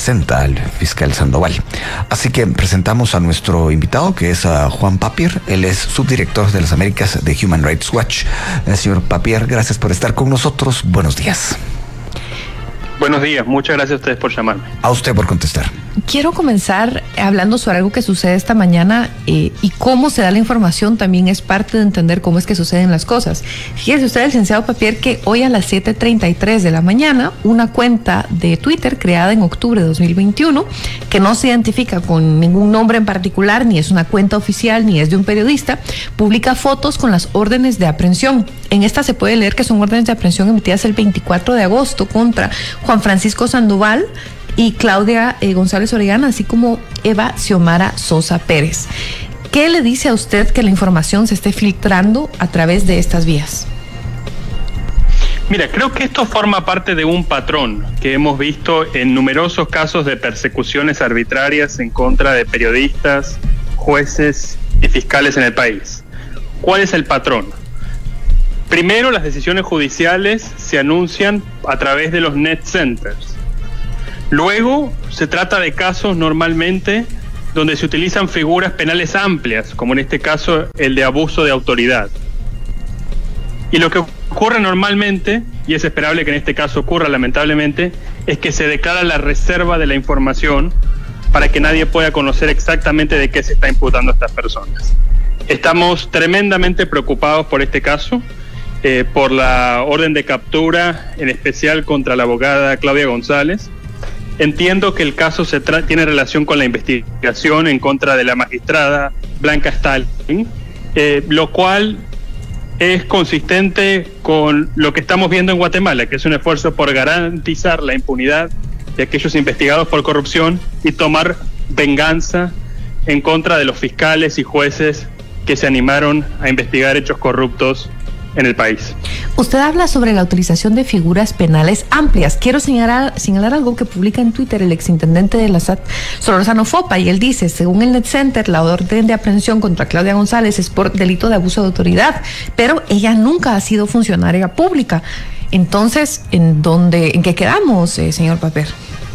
presenta al fiscal Sandoval. Así que presentamos a nuestro invitado, que es Juan Papier. Él es subdirector de las Américas de Human Rights Watch. Señor Papier, gracias por estar con nosotros. Buenos días. Buenos días, muchas gracias a ustedes por llamarme. A usted por contestar. Quiero comenzar hablando sobre algo que sucede esta mañana y cómo se da la información también es parte de entender cómo es que suceden las cosas. Fíjese usted, licenciado Papier, que hoy a las 7:33 de la mañana, una cuenta de Twitter creada en octubre de 2021, que no se identifica con ningún nombre en particular, ni es una cuenta oficial, ni es de un periodista, publica fotos con las órdenes de aprehensión. En esta se puede leer que son órdenes de aprehensión emitidas el 24 de agosto contra Juan Francisco Sandoval y Claudia González Orellana, así como Eva Xiomara Sosa Pérez. ¿Qué le dice a usted que la información se esté filtrando a través de estas vías? Mira, creo que esto forma parte de un patrón que hemos visto en numerosos casos de persecuciones arbitrarias en contra de periodistas, jueces y fiscales en el país. ¿Cuál es el patrón? Primero, las decisiones judiciales se anuncian a través de los net centers. Luego, se trata de casos normalmente donde se utilizan figuras penales amplias, como en este caso el de abuso de autoridad. Y lo que ocurre normalmente, y es esperable que en este caso ocurra lamentablemente, es que se declara la reserva de la información para que nadie pueda conocer exactamente de qué se está imputando a estas personas. Estamos tremendamente preocupados por este caso, por la orden de captura, en especial contra la abogada Claudia González. Entiendo que el caso tiene relación con la investigación en contra de la magistrada Blanca Stalin, lo cual es consistente con lo que estamos viendo en Guatemala, que es un esfuerzo por garantizar la impunidad de aquellos investigados por corrupción y tomar venganza en contra de los fiscales y jueces que se animaron a investigar hechos corruptos en el país. Usted habla sobre la utilización de figuras penales amplias. Quiero señalar algo que publica en Twitter el exintendente de la SAT, Solórzano Fopa, y él dice: según el Net Center, la orden de aprehensión contra Claudia González es por delito de abuso de autoridad, pero ella nunca ha sido funcionaria pública. Entonces, ¿en qué quedamos, señor Papier?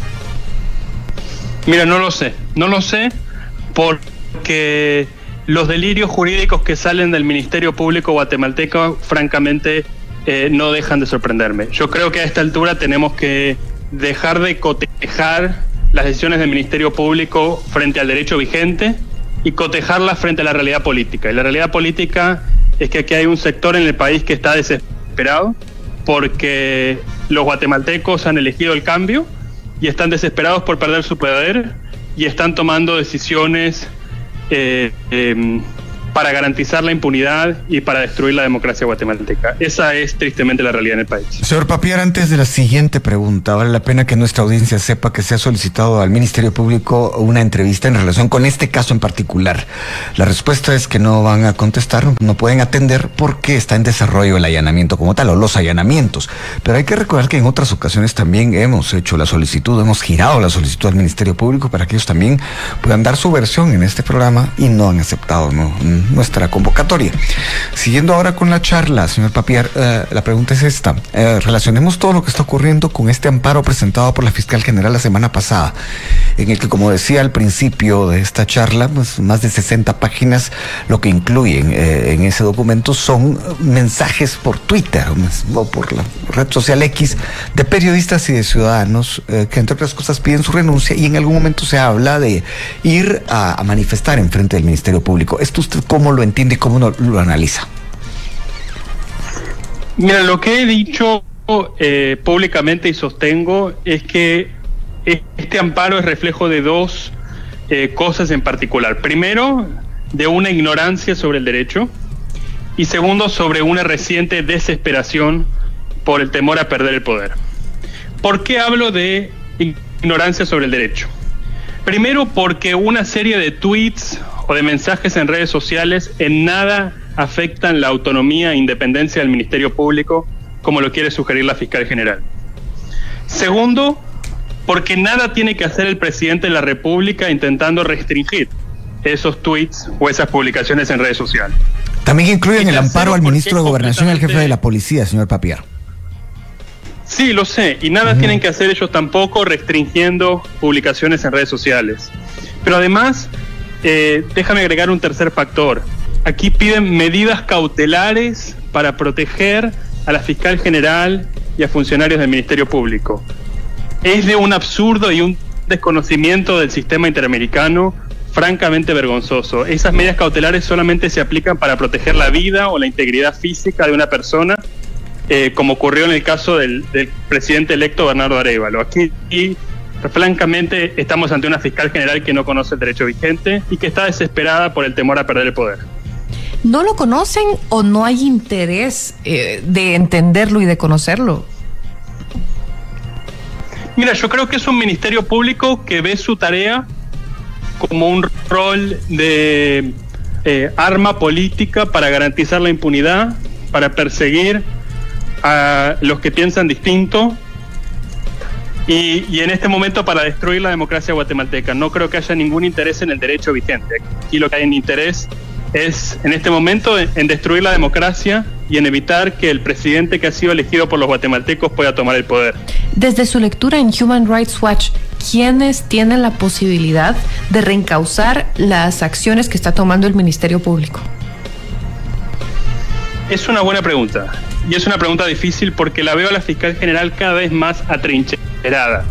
Mira, no lo sé porque los delirios jurídicos que salen del Ministerio Público guatemalteco, francamente, no dejan de sorprenderme. Yo creo que a esta altura tenemos que dejar de cotejar las decisiones del Ministerio Público frente al derecho vigente y cotejarlas frente a la realidad política. Y la realidad política es que aquí hay un sector en el país que está desesperado porque los guatemaltecos han elegido el cambio y están desesperados por perder su poder y están tomando decisiones para garantizar la impunidad y para destruir la democracia guatemalteca. Esa es tristemente la realidad en el país. Señor Papier, antes de la siguiente pregunta, vale la pena que nuestra audiencia sepa que se ha solicitado al Ministerio Público una entrevista en relación con este caso en particular. La respuesta es que no van a contestar, no pueden atender porque está en desarrollo el allanamiento como tal, o los allanamientos. Pero hay que recordar que en otras ocasiones también hemos hecho la solicitud, hemos girado la solicitud al Ministerio Público para que ellos también puedan dar su versión en este programa y no han aceptado nuestra convocatoria. Siguiendo ahora con la charla, señor Papier, la pregunta es esta. Relacionemos todo lo que está ocurriendo con este amparo presentado por la fiscal general la semana pasada, en el que, como decía al principio de esta charla, pues más de 60 páginas, lo que incluyen en ese documento son mensajes por Twitter o por la red social X de periodistas y de ciudadanos que, entre otras cosas, piden su renuncia, y en algún momento se habla de ir a manifestar en frente del Ministerio Público. ¿Esto usted cómo lo entiende y cómo lo analiza? Mira, lo que he dicho públicamente y sostengo es que este amparo es reflejo de dos cosas en particular. Primero, de una ignorancia sobre el derecho, y segundo, sobre una reciente desesperación por el temor a perder el poder. ¿Por qué hablo de ignorancia sobre el derecho? Primero, porque una serie de tweets o de mensajes en redes sociales en nada afectan la autonomía e independencia del Ministerio Público, como lo quiere sugerir la fiscal general. Segundo, porque nada tiene que hacer el presidente de la República intentando restringir esos tweets o esas publicaciones en redes sociales. También incluyen el amparo al ministro de Gobernación y al jefe de la policía, señor Papier. Sí, lo sé, y nada tienen que hacer ellos tampoco restringiendo publicaciones en redes sociales. Pero además, déjame agregar un tercer factor. Aquí piden medidas cautelares para proteger a la fiscal general y a funcionarios del Ministerio Público. Es de un absurdo y un desconocimiento del sistema interamericano francamente vergonzoso. Esas medidas cautelares solamente se aplican para proteger la vida o la integridad física de una persona, como ocurrió en el caso del presidente electo Bernardo Arévalo. Aquí, francamente, estamos ante una fiscal general que no conoce el derecho vigente y que está desesperada por el temor a perder el poder. ¿No lo conocen o no hay interés de entenderlo y de conocerlo? Mira, yo creo que es un ministerio público que ve su tarea como un rol de arma política para garantizar la impunidad, para perseguir a los que piensan distinto y en este momento para destruir la democracia guatemalteca. No creo que haya ningún interés en el derecho vigente. Aquí lo que hay en interés es, en este momento, en destruir la democracia y en evitar que el presidente que ha sido elegido por los guatemaltecos pueda tomar el poder. Desde su lectura en Human Rights Watch, ¿quiénes tienen la posibilidad de reencauzar las acciones que está tomando el Ministerio Público? Es una buena pregunta. Y es una pregunta difícil porque la veo a la fiscal general cada vez más atrincherada.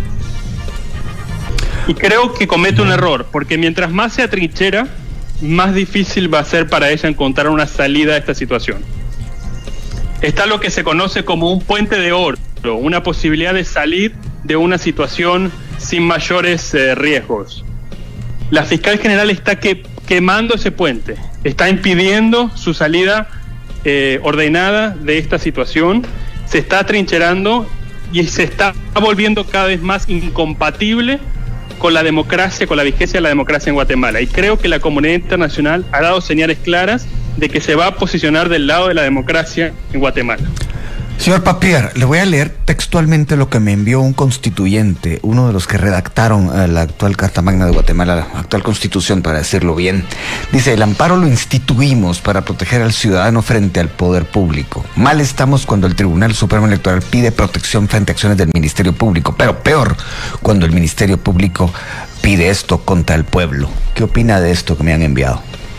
Y creo que comete un error, porque mientras más se atrinchera, más difícil va a ser para ella encontrar una salida a esta situación. Está lo que se conoce como un puente de oro, una posibilidad de salir de una situación sin mayores riesgos. La fiscal general está quemando ese puente, está impidiendo su salida ordenada de esta situación, se está atrincherando y se está volviendo cada vez más incompatible con la democracia, con la vigencia de la democracia en Guatemala. Y creo que la comunidad internacional ha dado señales claras de que se va a posicionar del lado de la democracia en Guatemala. Señor Papier, le voy a leer textualmente lo que me envió un constituyente, uno de los que redactaron la actual Carta Magna de Guatemala, la actual Constitución, para decirlo bien. Dice: el amparo lo instituimos para proteger al ciudadano frente al poder público. Mal estamos cuando el Tribunal Supremo Electoral pide protección frente a acciones del Ministerio Público, pero peor cuando el Ministerio Público pide esto contra el pueblo. ¿Qué opina de esto que me han enviado?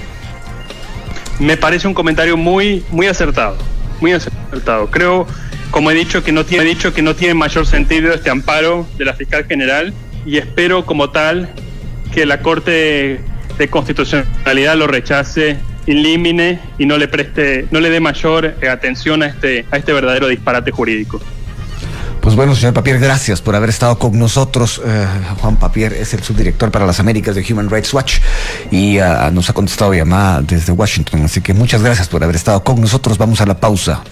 Me parece un comentario muy acertado. Muy acertado. Creo, como he dicho, que no tiene mayor sentido este amparo de la fiscal general, y espero como tal que la Corte de Constitucionalidad lo rechace in limine y no le dé mayor atención a este verdadero disparate jurídico. Pues bueno, señor Papier, gracias por haber estado con nosotros. Juan Papier es el subdirector para las Américas de Human Rights Watch y nos ha contestado llamada desde Washington, así que muchas gracias por haber estado con nosotros. Vamos a la pausa.